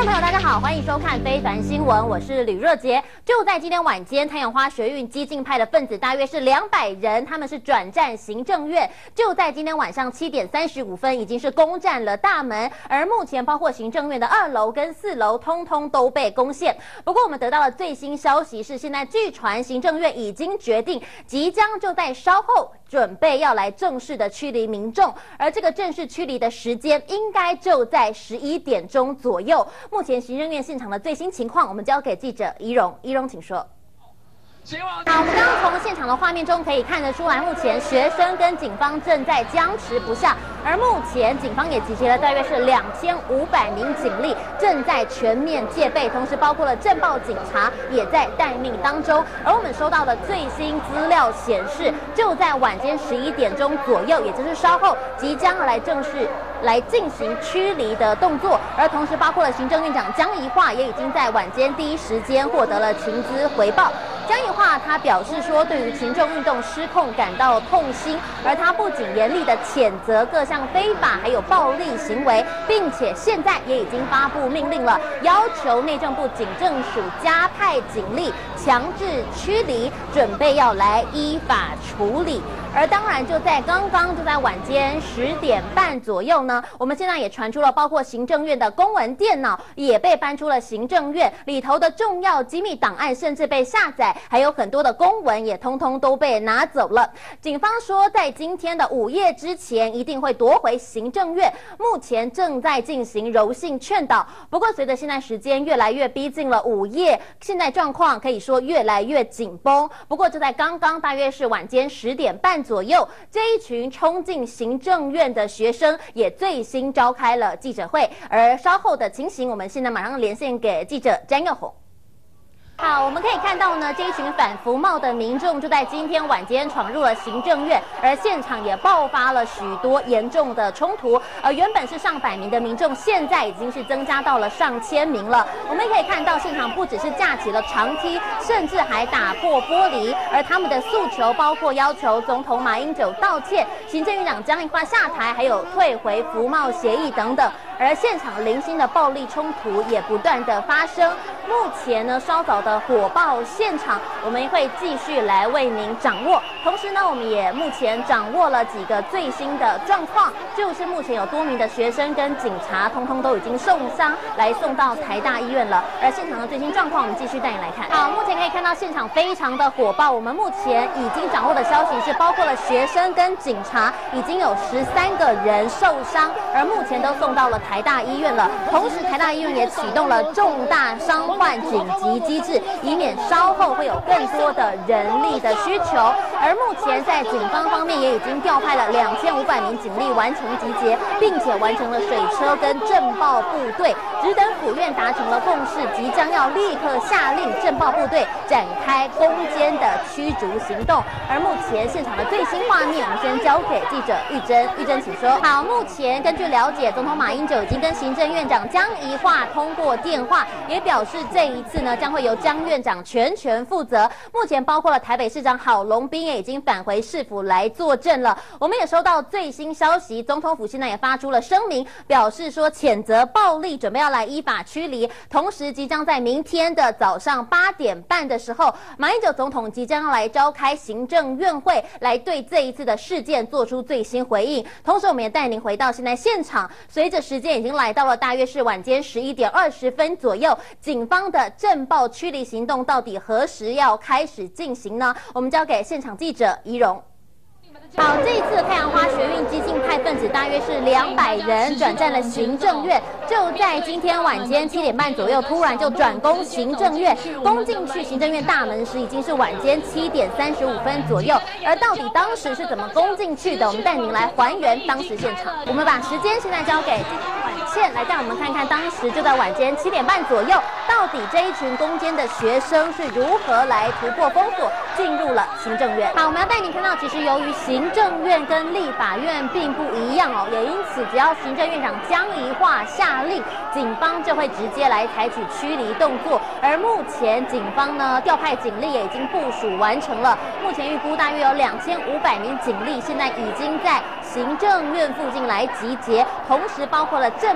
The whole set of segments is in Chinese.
众朋友，大家好，欢迎收看《非凡新闻》，我是吕若杰。就在今天晚间，太阳花学运激进派的分子大约是200人，他们是转战行政院。就在今天晚上7点35分，已经是攻占了大门。而目前，包括行政院的2楼跟4楼，通通都被攻陷。不过，我们得到了最新消息是，现在据传行政院已经决定，即将就在稍后准备要来正式的驱离民众，而这个正式驱离的时间应该就在11点钟左右。目前行政院现场的最新情况，我们交给记者怡蓉。怡蓉，请说。好，我们刚刚从现场的画面中可以看得出来，目前学生跟警方正在僵持不下，而目前警方也集结了大约是2500名警力，正在全面戒备，同时包括了镇暴警察也在待命当中。而我们收到的最新资料显示，就在晚间11点钟左右，也就是稍后即将来正式来进行驱离的动作，而同时包括了行政院长江宜樺也已经在晚间第一时间获得了情资回报。江宜樺他表示说，对于群众运动失控感到痛心，而他不仅严厉的谴责各项非法还有暴力行为，并且现在也已经发布命令了，要求内政部警政署加派警力强制驱离，准备要来依法处理。而当然，就在晚间10点半左右呢，我们现在也传出了，包括行政院的公文电脑也被搬出了行政院，里头的重要机密档案甚至被下载，还有很多的公文也通通都被拿走了。警方说，在今天的午夜之前一定会夺回行政院，目前正在进行柔性劝导。不过，随着现在时间越来越逼近了午夜，现在状况可以说越来越紧绷。不过，就在大约是晚间10点半左右，这一群冲进行政院的学生也最新召开了记者会，而稍后的情形，我们现在马上连线给记者詹佑宏。好，我们可以看到呢，这一群反服贸的民众就在今天晚间闯入了行政院，而现场也爆发了许多严重的冲突。原本是上百名的民众，现在已经是增加到了上千名了。我们也可以看到，现场不只是架起了长梯，甚至还打破玻璃。而他们的诉求包括要求总统马英九道歉、行政院长江宜樺下台，还有退回服贸协议等等。而现场零星的暴力冲突也不断的发生。目前呢，稍早的火爆现场，我们会继续来为您掌握。同时呢，我们也目前掌握了几个最新的状况，就是目前有多名的学生跟警察，通通都已经受伤，来送到台大医院了。而现场的最新状况，我们继续带你来看。好，目前可以看到现场非常的火爆。我们目前已经掌握的消息是，包括了学生跟警察，已经有13个人受伤，而目前都送到了台大医院了。同时，台大医院也启动了重大伤患紧急机制，以免稍后会有更多的人力的需求。而目前在警方方面也已经调派了2500名警力完成集结，并且完成了水车跟震爆部队，只等府院达成了共识，即将要立刻下令震爆部队展开攻坚的驱逐行动。而目前现场的最新画面，我们先交给记者玉珍。玉珍，请说。好，目前根据了解，总统马英九已经跟行政院长江宜樺通过电话，也表示这一次呢将会由江院长全权负责。目前包括了台北市长郝龙斌也已经返回市府来作证了。我们也收到最新消息，总统府现在也发出了声明，表示说谴责暴力，准备要来依法驱离。同时，即将在明天的早上8点半的时候，马英九总统即将要来召开行政院会，来对这一次的事件做出最新回应。同时，我们也带您回到现在现场，随着时间已经来到了大约是晚间11点20分左右，警方的震爆驱离行动到底何时要开始进行呢？我们交给现场记者怡蓉。好，这一次的太阳花学运激进派分子大约是200人，转战了行政院。就在今天晚间7点半左右，突然就转攻行政院，攻进去行政院大门时已经是晚间7点35分左右。而到底当时是怎么攻进去的？我们带您来还原当时现场。我们把时间现在交给记者婉倩来带我们看看，当时就在晚间7点半左右，到底这一群攻坚的学生是如何来突破封锁，进入了行政院。好，我们要带您看到，其实由于行政院跟立法院并不一样哦，也因此只要行政院长江宜樺下令，警方就会直接来采取驱离动作。而目前警方呢调派警力也已经部署完成了，目前预估大约有2500名警力，现在已经在行政院附近来集结，同时包括了镇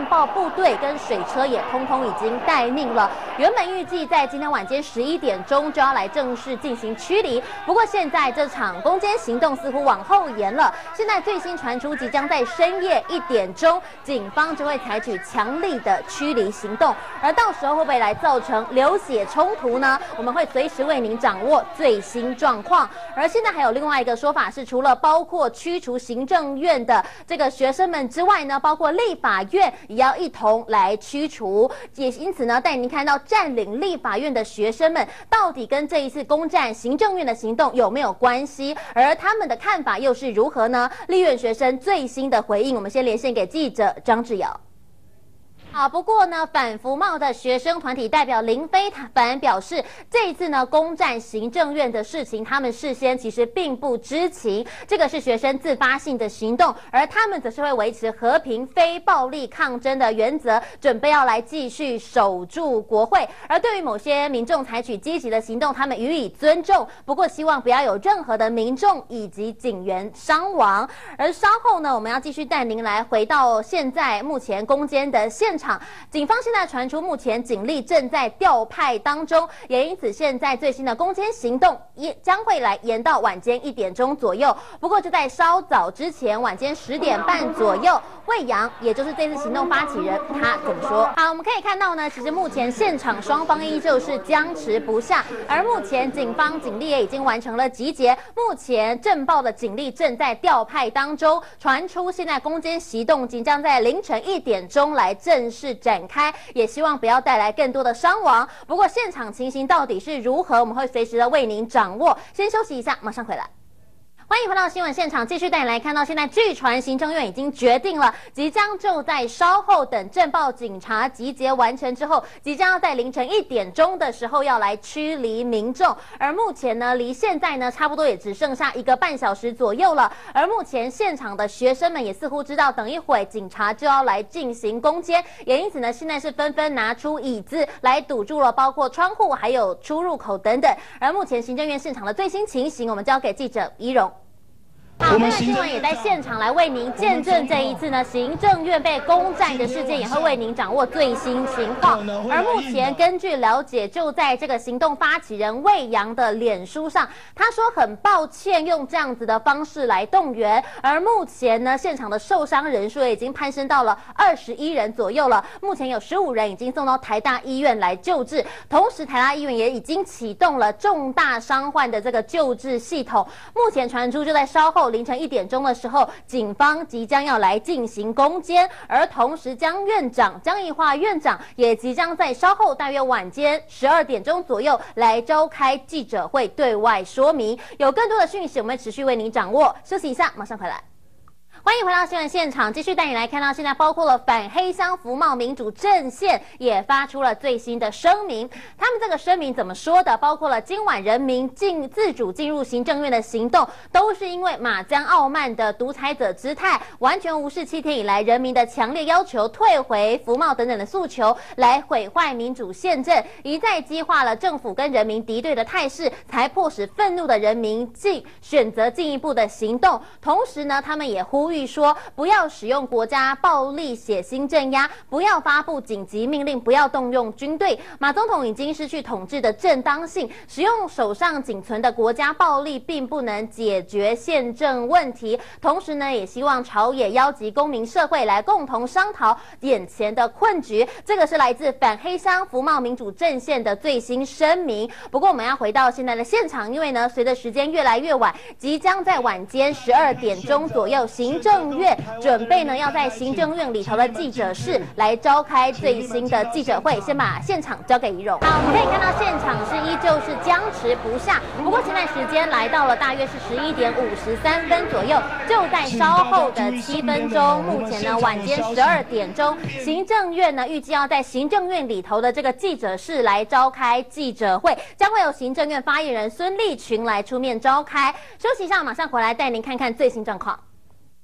报部队跟水车也通通已经待命了。原本预计在今天晚间11点钟就要来正式进行驱离，不过现在这场攻坚行动似乎往后延了。现在最新传出，即将在深夜1点钟，警方就会采取强力的驱离行动，而到时候会不会来造成流血冲突呢？我们会随时为您掌握最新状况。而现在还有另外一个说法是，除了包括驱除行政院的这个学生们之外呢，包括立法院也要一同来驱除。也因此呢，带您看到占领立法院的学生们到底跟这一次攻占行政院的行动有没有关系，而他们的看法又是如何呢？立院学生最新的回应，我们先连线给记者张志尧。好，不过呢，反服贸的学生团体代表林非凡表示，这一次呢攻占行政院的事情，他们事先其实并不知情，这个是学生自发性的行动，而他们则是会维持和平、非暴力抗争的原则，准备要来继续守住国会。而对于某些民众采取积极的行动，他们予以尊重，不过希望不要有任何的民众以及警员伤亡。而稍后呢，我们要继续带您来回到现在目前攻坚的现场。警方现在传出，目前警力正在调派当中，也因此现在最新的攻坚行动也将会来延到晚间1点钟左右。不过就在稍早之前，晚间10点半左右，魏扬也就是这次行动发起人，他怎么说？好，我们可以看到呢，其实目前现场双方依旧是僵持不下，而目前警方警力也已经完成了集结，目前震爆的警力正在调派当中，传出现在攻坚行动即将在凌晨1点钟来正式展开，也希望不要带来更多的伤亡。不过现场情形到底是如何，我们会随时的为您掌握。先休息一下，马上回来。欢迎回到新闻现场，继续带你来看到，现在据传行政院已经决定了，即将就在稍后等震爆警察集结完成之后，即将要在凌晨1点钟的时候要来驱离民众。而目前呢，离现在呢差不多也只剩下1个半小时左右了。而目前现场的学生们也似乎知道，等一会警察就要来进行攻坚，也因此呢，现在是纷纷拿出椅子来堵住了，包括窗户还有出入口等等。而目前行政院现场的最新情形，我们交给记者怡蓉。好，我们新闻也在现场来为您见证这一次呢行政院被攻占的事件，也会为您掌握最新情况。而目前根据了解，就在这个行动发起人魏扬的脸书上，他说很抱歉用这样子的方式来动员。而目前呢，现场的受伤人数也已经攀升到了21人左右了。目前有15人已经送到台大医院来救治，同时台大医院也已经启动了重大伤患的这个救治系统。目前传出就在稍后凌晨1点钟的时候，警方即将要来进行攻坚，而同时江宜樺院长也即将在稍后大约晚间12点钟左右来召开记者会对外说明。有更多的讯息，我们持续为您掌握。休息一下，马上回来。欢迎回到新闻现场，继续带你来看到，现在包括了反黑箱服贸民主阵线也发出了最新的声明。他们这个声明怎么说的？包括了今晚人民自主进入行政院的行动，都是因为马江傲慢的独裁者姿态，完全无视7天以来人民的强烈要求退回服贸等等的诉求，来毁坏民主宪政，一再激化了政府跟人民敌对的态势，才迫使愤怒的人民选择进一步的行动。同时呢，他们也呼吁说，不要使用国家暴力血腥镇压，不要发布紧急命令，不要动用军队。马总统已经失去统治的正当性，使用手上仅存的国家暴力并不能解决宪政问题。同时呢，也希望朝野邀集公民社会来共同商讨眼前的困局。这个是来自反黑箱服贸民主阵线的最新声明。不过我们要回到现在的现场，因为呢，随着时间越来越晚，即将在晚间12点钟左右，行政院准备呢要在行政院里头的记者室来召开最新的记者会。先把现场交给怡蓉。好，我们可以看到现场是依旧是僵持不下。不过现在时间来到了大约是11点53分左右，就在稍后的7分钟。目前呢，晚间12点钟，行政院呢预计要在行政院里头的这个记者室来召开记者会，将会由行政院发言人孙立群来出面召开。休息一下，马上回来带您看看最新状况。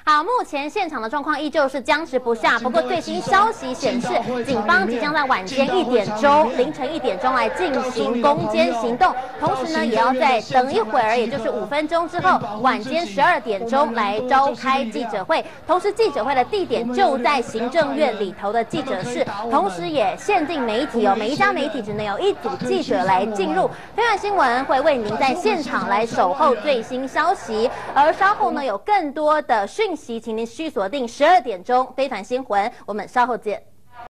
好，目前现场的状况依旧是僵持不下，不过最新消息显示，警方即将在晚间1点钟、凌晨1点钟来进行攻坚行动，同时呢，也要再等一会儿，也就是5分钟之后，晚间12点钟来召开记者会。同时，记者会的地点就在行政院里头的记者室，同时也限定媒体每一家媒体只能有1组记者来进入。非凡新闻会为您在现场来守候最新消息，而稍后呢有更多的讯息，请您需锁定12点钟非凡新闻，我们稍后见。